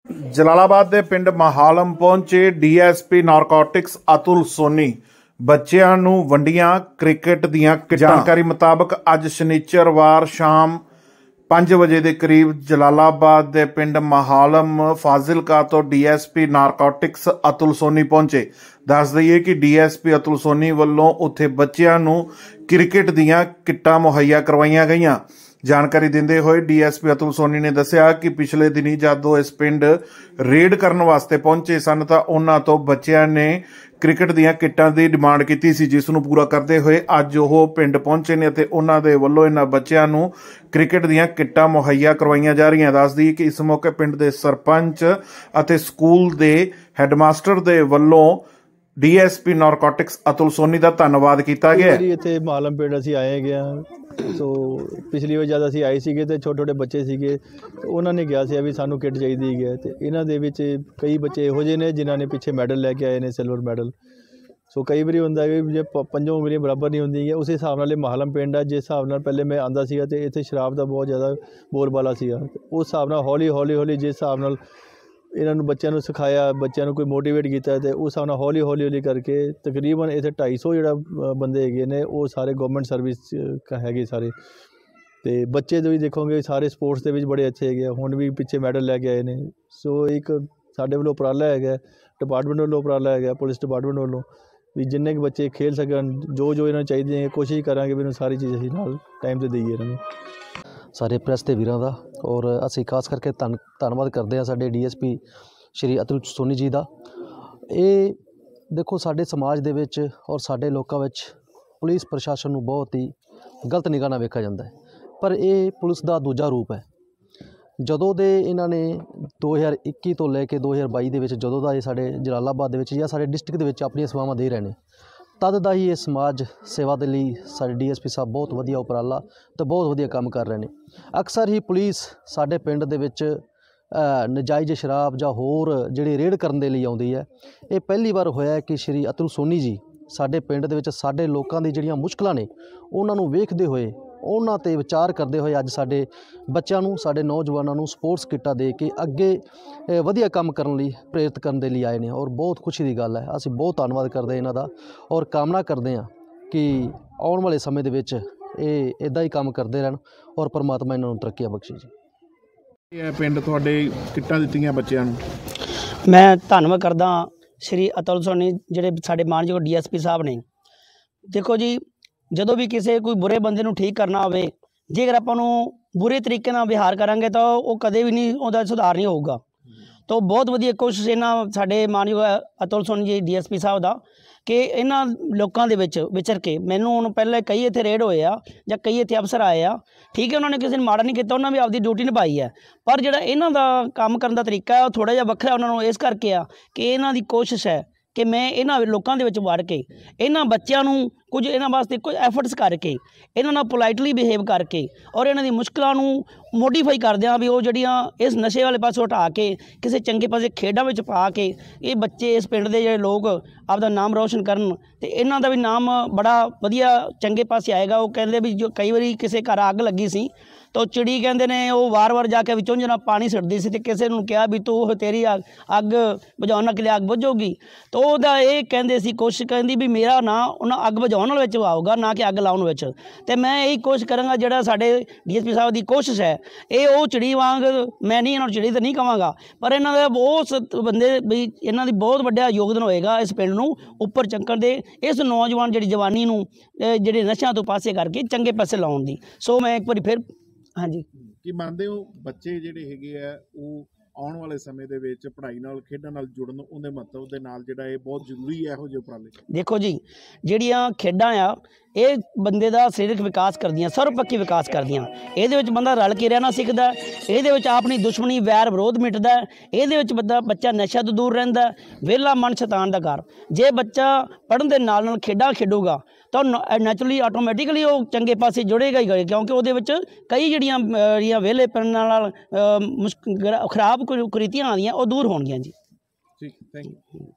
ਜਲਾਲਾਬਾਦ ਦੇ ਪਿੰਡ ਮਹਾਲਮ ਪਹੁੰਚੇ ਡੀਐਸਪੀ ਨਾਰਕੋਟਿਕਸ ਅਤੁਲ ਸੋਨੀ। ਬੱਚਿਆਂ ਨੂੰ ਵੰਡੀਆਂ ਕ੍ਰਿਕਟ ਦੀਆਂ ਜਾਣਕਾਰੀ ਮੁਤਾਬਕ ਅੱਜ ਸ਼ਨੀਚਰਵਾਰ ਸ਼ਾਮ 5 ਵਜੇ ਦੇ ਕਰੀਬ ਜਲਾਲਾਬਾਦ ਦੇ ਪਿੰਡ ਮਹਾਲਮ ਫਾਜ਼ਿਲਕਾ ਤੋਂ ਡੀਐਸਪੀ ਨਾਰਕੋਟਿਕਸ ਅਤੁਲ ਸੋਨੀ ਪਹੁੰਚੇ। ਦੱਸ ਦਈਏ ਕਿ ਡੀਐਸਪੀ ਅਤੁਲ ਸੋਨੀ ਵੱਲੋਂ ਉੱਥੇ ਬੱਚਿਆਂ ਨੂੰ ਕ੍ਰਿਕਟ ਦੀਆਂ ਕਿੱਟਾਂ ਮੁਹੱਈਆ ਕਰਵਾਈਆਂ ਗਈਆਂ। ਜਾਣਕਾਰੀ ਦਿੰਦੇ ਹੋਏ ਡੀਐਸਪੀ ਅਤੁਲ ਸੋਨੀ ਨੇ ਦੱਸਿਆ ਕਿ ਪਿਛਲੇ ਦਿਨੀ ਜਦੋਂ ਇਸ ਪਿੰਡ ਰੇਡ ਕਰਨ ਵਾਸਤੇ ਪਹੁੰਚੇ ਸਨ ਤਾਂ ਉਹਨਾਂ ਤੋਂ ਬੱਚਿਆਂ ਨੇ ਕ੍ਰਿਕਟ ਦੀਆਂ ਕਿੱਟਾਂ ਦੀ ਡਿਮਾਂਡ ਕੀਤੀ ਸੀ, ਜਿਸ ਨੂੰ ਪੂਰਾ ਕਰਦੇ ਹੋਏ ਅੱਜ ਉਹ ਪਿੰਡ ਪਹੁੰਚੇ ਨੇ ਅਤੇ ਉਹਨਾਂ ਦੇ ਵੱਲੋਂ ਇਹਨਾਂ ਬੱਚਿਆਂ ਨੂੰ ਕ੍ਰਿਕਟ ਦੀਆਂ ਕਿੱਟਾਂ ਮੁਹੱਈਆ ਕਰਵਾਈਆਂ ਜਾ ਰਹੀਆਂ। ਦੱਸ ਦਈਏ ਕਿ ਇਸ ਮੌਕੇ ਪਿੰਡ ਦੇ ਸਰਪੰਚ ਅਤੇ ਸਕੂਲ ਦੇ ਹੈਡਮਾਸਟਰ ਦੇ ਵੱਲੋਂ ਡੀਐਸਪੀ ਨਾਰਕੋਟਿਕਸ ਅਤੁਲ ਸੋਨੀ ਦਾ ਧੰਨਵਾਦ ਕੀਤਾ ਗਿਆ। ਇੱਥੇ ਮਾਲਮ ਪਿੰਡ ਅਸੀਂ ਆਏ ਗਏ ਸੋ ਪਿਛਲੀ ਵਾਰ ਜਦ ਅਸੀਂ ਆਏ ਸੀਗੇ ਤੇ ਛੋਟੇ ਛੋਟੇ ਬੱਚੇ ਸੀਗੇ ਉਹਨਾਂ ਨੇ ਕਿਹਾ ਸੀ ਵੀ ਸਾਨੂੰ ਕਿੱਟ ਚਾਹੀਦੀ ਹੈ ਤੇ ਇਹਨਾਂ ਦੇ ਵਿੱਚ ਕਈ ਬੱਚੇ ਇਹੋ ਜਿਹੇ ਨੇ ਜਿਨ੍ਹਾਂ ਨੇ ਪਿੱਛੇ ਮੈਡਲ ਲੈ ਕੇ ਆਏ ਨੇ, ਸਿਲਵਰ ਮੈਡਲ। ਸੋ ਕਈ ਵਾਰੀ ਹੁੰਦਾ ਵੀ ਜੇ ਪੰਜੋਂ ਉਂਗਲੀਆਂ ਬਰਾਬਰ ਨਹੀਂ ਹੁੰਦੀਆਂ, ਉਸੇ ਹਿਸਾਬ ਨਾਲ ਇਹ ਮਾਹਲਮ ਪਿੰਡ ਆ। ਜਿਸ ਹਿਸਾਬ ਨਾਲ ਪਹਿਲੇ ਮੈਂ ਆਉਂਦਾ ਸੀਗਾ ਤੇ ਇੱਥੇ ਸ਼ਰਾਬ ਦਾ ਬਹੁਤ ਜ਼ਿਆਦਾ ਬੋਲਬਾਲਾ ਸੀਗਾ, ਉਸ ਹਿਸਾਬ ਨਾਲ ਹੌਲੀ ਹੌਲੀ ਜਿਸ ਹਿਸਾਬ ਨਾਲ ਇਹਨਾਂ ਨੂੰ ਬੱਚਿਆਂ ਨੂੰ ਸਿਖਾਇਆ, ਬੱਚਿਆਂ ਨੂੰ ਕੋਈ ਮੋਟੀਵੇਟ ਕੀਤਾ ਤੇ ਉਸ ਹਿਸਾਬ ਨਾਲ ਹੌਲੀ ਕਰਕੇ ਤਕਰੀਬਨ ਇੱਥੇ 250 ਜਿਹੜਾ ਬੰਦੇ ਹੈਗੇ ਨੇ ਉਹ ਸਾਰੇ ਗੌਰਮੈਂਟ ਸਰਵਿਸ ਹੈਗੇ ਸਾਰੇ। ਤੇ ਬੱਚੇ ਜੋ ਵੀ ਦੇਖੋਗੇ ਸਾਰੇ ਸਪੋਰਟਸ ਦੇ ਵਿੱਚ ਬੜੇ ਅੱਛੇ ਹੈਗੇ, ਹੁਣ ਵੀ ਪਿੱਛੇ ਮੈਡਲ ਲੈ ਕੇ ਆਏ ਨੇ। ਸੋ ਇੱਕ ਸਾਡੇ ਵੱਲੋਂ ਉਪਰਾਲਾ ਹੈਗਾ, ਡਿਪਾਰਟਮੈਂਟ ਵੱਲੋਂ ਉਪਰਾਲਾ ਹੈਗਾ, ਪੁਲਿਸ ਡਿਪਾਰਟਮੈਂਟ ਵੱਲੋਂ ਵੀ ਜਿੰਨੇ ਕੁ ਬੱਚੇ ਖੇਲ ਸਕਣ, ਜੋ ਇਹਨਾਂ ਨੂੰ ਚਾਹੀਦੀ ਹੈ ਕੋਸ਼ਿਸ਼ ਕਰਾਂਗੇ ਵੀ ਇਹਨੂੰ ਸਾਰੀ ਚੀਜ਼ ਅਸੀਂ ਨਾਲ ਟਾਈਮ 'ਤੇ ਦੇਈਏ ਇਹਨਾਂ ਨੂੰ। ਸਾਰੇ ਪ੍ਰੈਸ ਦੇ ਵੀਰਾਂ ਦਾ ਔਰ ਅਸੀਂ ਖਾਸ ਕਰਕੇ ਧੰਨਵਾਦ ਕਰਦੇ ਹਾਂ ਸਾਡੇ ਡੀਐਸਪੀ ਸ਼੍ਰੀ ਅਤੁਲ ਸੋਨੀ ਜੀ ਦਾ। ਇਹ ਦੇਖੋ ਸਾਡੇ ਸਮਾਜ ਦੇ ਵਿੱਚ ਔਰ ਸਾਡੇ ਲੋਕਾਂ ਵਿੱਚ ਪੁਲਿਸ ਪ੍ਰਸ਼ਾਸਨ ਨੂੰ ਬਹੁਤ ਹੀ ਗਲਤ ਨਿਗਾਹ ਨਾਲ ਵੇਖਿਆ ਜਾਂਦਾ ਹੈ, ਪਰ ਇਹ ਪੁਲਿਸ ਦਾ ਦੂਜਾ ਰੂਪ ਹੈ। ਜਦੋਂ ਦੇ ਇਹਨਾਂ ਨੇ 2021 ਤੋਂ ਲੈ ਕੇ 2022 ਦੇ ਵਿੱਚ ਜਦੋਂ ਦਾ ਇਹ ਸਾਡੇ ਜਲਾਲਾਬਾਦ ਦੇ ਵਿੱਚ ਜਾਂ ਸਾਡੇ ਡਿਸਟ੍ਰਿਕਟ ਦੇ ਵਿੱਚ ਆਪਣੀਆਂ ਸੇਵਾਵਾਂ ਦੇ ਰਹੇ ਨੇ, ਤਦ ਦਾ ਹੀ ਇਹ ਸਮਾਜ ਸੇਵਾ ਦੇ ਲਈ ਸਾਡੇ ਡੀਐਸਪੀ ਸਾਹਿਬ ਬਹੁਤ ਵਧੀਆ ਉਪਰਾਲਾ ਅਤੇ ਬਹੁਤ ਵਧੀਆ ਕੰਮ ਕਰ ਰਹੇ ਨੇ। ਅਕਸਰ ਹੀ ਪੁਲਿਸ ਸਾਡੇ ਪਿੰਡ ਦੇ ਵਿੱਚ ਨਜਾਇਜ਼ ਸ਼ਰਾਬ ਜਾਂ ਹੋਰ ਜਿਹੜੀ ਰੇਡ ਕਰਨ ਦੇ ਲਈ ਆਉਂਦੀ ਹੈ। ਇਹ ਪਹਿਲੀ ਵਾਰ ਹੋਇਆ ਕਿ ਸ਼੍ਰੀ ਅਤੁਲ ਸੋਨੀ ਜੀ ਸਾਡੇ ਪਿੰਡ ਦੇ ਵਿੱਚ ਸਾਡੇ ਲੋਕਾਂ ਦੀ ਜਿਹੜੀਆਂ ਮੁਸ਼ਕਲਾਂ ਨੇ ਉਹਨਾਂ ਨੂੰ ਵੇਖਦੇ ਹੋਏ, ਉਹਨਾਂ 'ਤੇ ਵਿਚਾਰ ਕਰਦੇ ਹੋਏ ਅੱਜ ਸਾਡੇ ਬੱਚਿਆਂ ਨੂੰ, ਸਾਡੇ ਨੌਜਵਾਨਾਂ ਨੂੰ ਸਪੋਰਟਸ ਕਿੱਟਾਂ ਦੇ ਕੇ ਅੱਗੇ ਵਧੀਆ ਕੰਮ ਕਰਨ ਲਈ ਪ੍ਰੇਰਿਤ ਕਰਨ ਦੇ ਲਈ ਆਏ ਨੇ ਔਰ ਬਹੁਤ ਖੁਸ਼ੀ ਦੀ ਗੱਲ ਹੈ। ਅਸੀਂ ਬਹੁਤ ਧੰਨਵਾਦ ਕਰਦੇ ਇਹਨਾਂ ਦਾ ਔਰ ਕਾਮਨਾ ਕਰਦੇ ਹਾਂ ਕਿ ਆਉਣ ਵਾਲੇ ਸਮੇਂ ਦੇ ਵਿੱਚ ਇਹ ਇੱਦਾਂ ਹੀ ਕੰਮ ਕਰਦੇ ਰਹਿਣ ਔਰ ਪਰਮਾਤਮਾ ਇਹਨਾਂ ਨੂੰ ਤਰੱਕੀਆਂ ਬਖਸ਼ੇ ਜੀ। ਇਹ ਪਿੰਡ ਤੁਹਾਡੇ ਕਿੱਟਾਂ ਦਿੱਤੀਆਂ ਬੱਚਿਆਂ ਨੂੰ, ਮੈਂ ਧੰਨਵਾਦ ਕਰਦਾ ਸ਼੍ਰੀ ਅਤੁਲ ਸੋਨੀ ਜਿਹੜੇ ਸਾਡੇ ਮਾਨਯੋਗ ਡੀਐਸਪੀ ਸਾਹਿਬ ਨੇ। ਦੇਖੋ ਜੀ, ਜਦੋਂ ਵੀ ਕਿਸੇ ਕੋਈ ਬੁਰੇ ਬੰਦੇ ਨੂੰ ਠੀਕ ਕਰਨਾ ਹੋਵੇ, ਜੇਕਰ ਆਪਾਂ ਨੂੰ ਬੁਰੇ ਤਰੀਕੇ ਨਾਲ ਵਿਹਾਰ ਕਰਾਂਗੇ ਤਾਂ ਉਹ ਕਦੇ ਵੀ ਨਹੀਂ, ਉਹਦਾ ਸੁਧਾਰ ਨਹੀਂ ਹੋਊਗਾ। ਤਾਂ ਬਹੁਤ ਵਧੀਆ ਕੋਸ਼ਿਸ਼ ਇਹਨਾਂ ਸਾਡੇ ਮਾਨਯੋਗ ਅਤੁਲ ਸੋਨੀ ਜੀ ਡੀਐਸਪੀ ਸਾਹਿਬ ਦਾ ਕਿ ਇਹਨਾਂ ਲੋਕਾਂ ਦੇ ਵਿੱਚ ਵਿਚਰ ਕੇ, ਮੈਨੂੰ ਹੁਣ ਪਹਿਲੇ ਕਈ ਇੱਥੇ ਰੇਡ ਹੋਏ ਆ ਜਾਂ ਕਈ ਇੱਥੇ ਅਫਸਰ ਆਏ ਆ, ਠੀਕ ਹੈ, ਉਹਨਾਂ ਨੇ ਕਿਸੇ ਨੇ ਮਾੜਾ ਨਹੀਂ ਕੀਤਾ, ਉਹਨਾਂ ਵੀ ਆਪਦੀ ਡਿਊਟੀ ਨਿਭਾਈ ਹੈ। ਪਰ ਜਿਹੜਾ ਇਹਨਾਂ ਦਾ ਕੰਮ ਕਰਨ ਦਾ ਤਰੀਕਾ ਉਹ ਥੋੜ੍ਹਾ ਜਿਹਾ ਵੱਖਰਾ ਉਹਨਾਂ ਨੂੰ ਇਸ ਕਰਕੇ ਆ ਕਿ ਇਹਨਾਂ ਦੀ ਕੋਸ਼ਿਸ਼ ਹੈ ਕਿ ਮੈਂ ਇਹਨਾਂ ਲੋਕਾਂ ਦੇ ਵਿੱਚ ਵੜ ਕੇ ਇਹਨਾਂ ਬੱਚਿਆਂ ਨੂੰ ਕੁਝ ਇਹਨਾਂ ਵਾਸਤੇ ਕੁਝ ਐਫਰਟਸ ਕਰਕੇ ਇਹਨਾਂ ਨਾਲ ਪੋਲਾਈਟਲੀ ਬਿਹੇਵ ਕਰਕੇ ਔਰ ਇਹਨਾਂ ਦੀ ਮੁਸ਼ਕਲਾਂ ਨੂੰ ਮੋਡੀਫਾਈ ਕਰਦਿਆਂ ਵੀ ਉਹ ਜਿਹੜੀਆਂ ਇਸ ਨਸ਼ੇ ਵਾਲੇ ਪਾਸੋਂ ਹਟਾ ਕੇ ਕਿਸੇ ਚੰਗੇ ਪਾਸੇ ਖੇਡਾਂ ਵਿੱਚ ਪਾ ਕੇ ਇਹ ਬੱਚੇ ਇਸ ਪਿੰਡ ਦੇ ਜਿਹੜੇ ਲੋਕ ਆਪਦਾ ਨਾਮ ਰੌਸ਼ਨ ਕਰਨ ਅਤੇ ਇਹਨਾਂ ਦਾ ਵੀ ਨਾਮ ਬੜਾ ਵਧੀਆ ਚੰਗੇ ਪਾਸੇ ਆਏਗਾ। ਉਹ ਕਹਿੰਦੇ ਵੀ ਜੋ ਕਈ ਵਾਰੀ ਕਿਸੇ ਘਰ ਅੱਗ ਲੱਗੀ ਸੀ ਤਾਂ ਉਹ ਚਿੜੀ ਕਹਿੰਦੇ ਨੇ ਉਹ ਵਾਰ ਜਾ ਕੇ ਵਿੱਚੋਂ ਜਿਹੜਾ ਪਾਣੀ ਸੁੱਟਦੀ ਸੀ ਅਤੇ ਕਿਸੇ ਨੂੰ ਕਿਹਾ ਵੀ ਤੂੰ ਤੇਰੀ ਅੱਗ ਬੁਝਾਉਣ ਕੇ ਲਈ ਅੱਗ ਬੁਝੂਗੀ, ਤਾਂ ਉਹਦਾ ਇਹ ਕਹਿੰਦੇ ਸੀ ਕੋਸ਼ਿਸ਼ ਕਹਿੰਦੀ ਵੀ ਮੇਰਾ ਨਾਂ ਉਹਨਾਂ ਅੱਗ ਬੁਝਾਉਣ ਵਾਲੇ ਵਿੱਚ ਆਊਗਾ, ਨਾ ਕਿ ਅੱਗ ਲਾਉਣ ਵਿੱਚ। ਅਤੇ ਮੈਂ ਇਹੀ ਕੋਸ਼ਿਸ਼ ਕਰਾਂਗਾ ਜਿਹੜਾ ਸਾਡੇ ਡੀਐਸਪੀ ਸਾਹਿਬ ਦੀ ਕੋਸ਼ਿਸ਼ ਹੈ, ਇਹ ਉਹ ਚਿੜੀ ਵਾਂਗ, ਮੈਂ ਨਹੀਂ ਇਹਨਾਂ ਨੂੰ ਚਿੜੀ ਤਾਂ ਨਹੀਂ ਕਹਾਂਗਾ, ਪਰ ਇਹਨਾਂ ਦਾ ਬਹੁਤ ਬੰਦੇ ਵੀ ਇਹਨਾਂ ਦੀ ਬਹੁਤ ਵੱਡਾ ਯੋਗਦਾਨ ਹੋਏਗਾ ਇਸ ਪਿੰਡ ਨੂੰ ਉੱਪਰ ਚੱਕਣ ਦੇ, ਇਸ ਨੌਜਵਾਨ ਜਿਹੜੀ ਜਵਾਨੀ ਨੂੰ ਜਿਹੜੇ ਨਸ਼ਿਆਂ ਤੋਂ ਪਾਸੇ ਕਰਕੇ ਚੰਗੇ ਪਾਸੇ ਲਾਉਣ ਦੀ। ਸੋ ਮੈਂ ਇੱਕ ਵਾਰੀ ਫਿਰ ਹਾਂਜੀ ਕੀ ਮੰਨਦੇ ਹੋ ਬੱਚੇ ਜਿਹੜੇ ਹੈਗੇ ਆ ਉਹ ਆਉਣ ਵਾਲੇ ਸਮੇਂ ਦੇ ਵਿੱਚ ਪੜ੍ਹਾਈ ਨਾਲ ਖੇਡਾਂ ਨਾਲ ਜੁੜਨ, ਉਹਦੇ ਮਹੱਤਵ ਦੇ ਨਾਲ ਜਿਹੜਾ ਇਹ ਬਹੁਤ ਜ਼ਰੂਰੀ ਹੈ ਇਹੋ ਜਿਹੇ ਉਪਰਾਲੇ? ਦੇਖੋ ਜੀ, ਜਿਹੜੀਆਂ ਖੇਡਾਂ ਆ ਇਹ ਬੰਦੇ ਦਾ ਸਰੀਰਕ ਵਿਕਾਸ ਕਰਦੀਆਂ, ਸਰਵਪੱਖੀ ਵਿਕਾਸ ਕਰਦੀਆਂ। ਇਹਦੇ ਵਿੱਚ ਬੰਦਾ ਰਲ ਕੇ ਰਹਿਣਾ ਸਿੱਖਦਾ, ਇਹਦੇ ਵਿੱਚ ਆਪਣੀ ਦੁਸ਼ਮਣੀ ਵੈਰ ਵਿਰੋਧ ਮਿਟਦਾ, ਇਹਦੇ ਵਿੱਚ ਬੱਚਾ ਨਸ਼ਾ ਤੋਂ ਦੂਰ ਰਹਿੰਦਾ। ਵਿਹਲਾ ਮਨ ਸ਼ੈਤਾਨ ਦਾ ਘਰ। ਜੇ ਬੱਚਾ ਪੜ੍ਹਨ ਦੇ ਨਾਲ ਖੇਡਾਂ ਖੇਡੂਗਾ ਤਾਂ ਨੈਚੁਰਲੀ ਆਟੋਮੈਟਿਕਲੀ ਉਹ ਚੰਗੇ ਪਾਸੇ ਜੁੜੇਗਾ ਹੀ, ਕਿਉਂਕਿ ਉਹਦੇ ਵਿੱਚ ਕਈ ਜਿਹੜੀਆਂ ਵਿਹਲੇਪਣ ਨਾਲ ਖਰਾਬ ਕੁਰੀਤੀਆਂ ਆਉਂਦੀਆਂ ਉਹ ਦੂਰ ਹੋਣਗੀਆਂ ਜੀ। ਠੀਕ, ਥੈਂਕ ਯੂ।